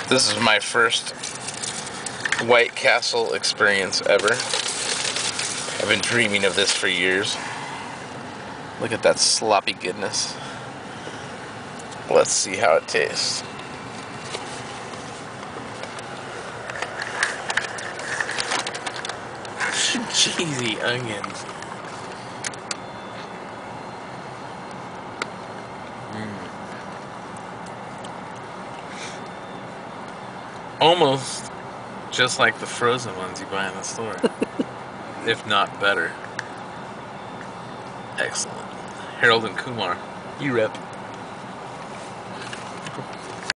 This is my first White Castle experience ever. I've been dreaming of this for years. Look at that sloppy goodness. Let's see how it tastes. Cheesy onions. Almost just like the frozen ones you buy in the store. If not better. Excellent. Harold and Kumar, you rep.